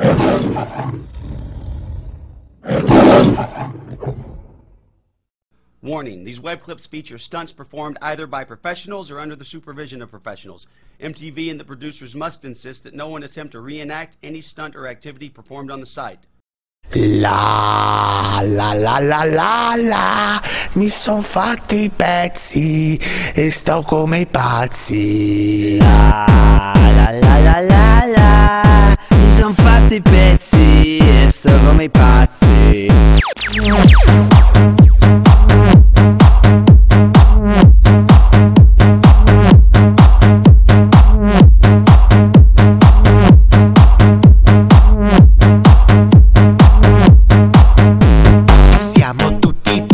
Warning, these web clips feature stunts performed either by professionals or under the supervision of professionals. MTV and the producers must insist that no one attempt to reenact any stunt or activity performed on the site. La la la la la la, mi son fatto i pezzi e sto come i pazzi. La la la la la la, mi son fatto i pezzi e sto come i pazzi. Siamo tutti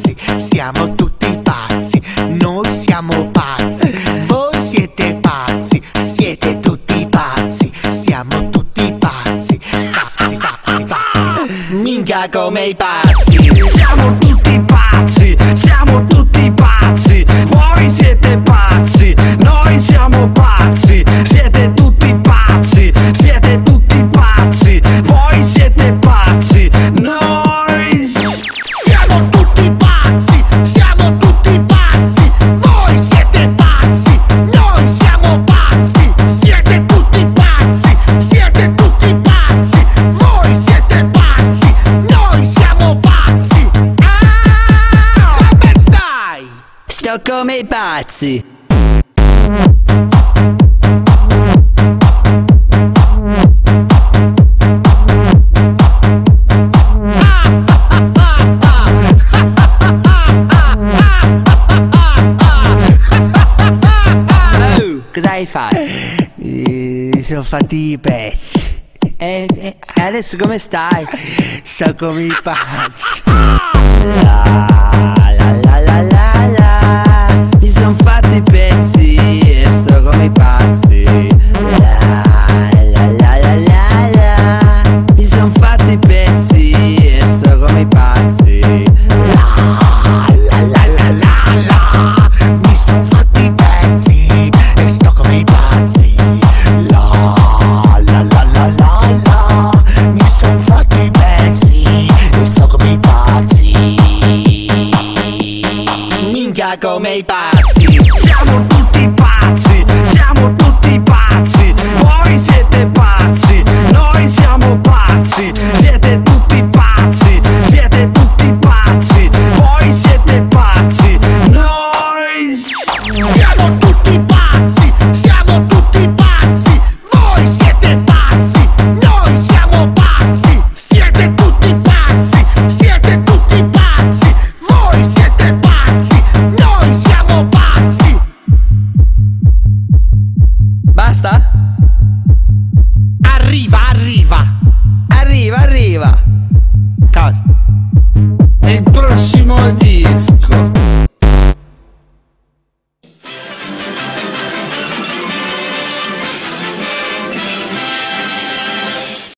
pazzi, noi siamo pazzi, voi siete pazzi, siete tutti pazzi, siamo tutti pazzi, pazzi, pazzi, pazzi, minchia come i pazzi. Siamo tutti pazzi, siamo tutti pazzi, voi siete pazzi, noi siamo pazzi, siete tutti pazzi, siete tutti pazzi, voi siete pazzi, noi Siamo tutti pazzi, siamo tutti pazzi, voi siete pazzi, noi siamo pazzi, siete tutti pazzi, siete tutti pazzi, voi siete pazzi, noi siamo pazzi. Ah, come stai? Sto come i pazzi. Cosa hai fatto? Mi sono fatti i pezzi. E adesso come stai? Sto come i pazzi. La la la la la la, mi son fatti i pezzi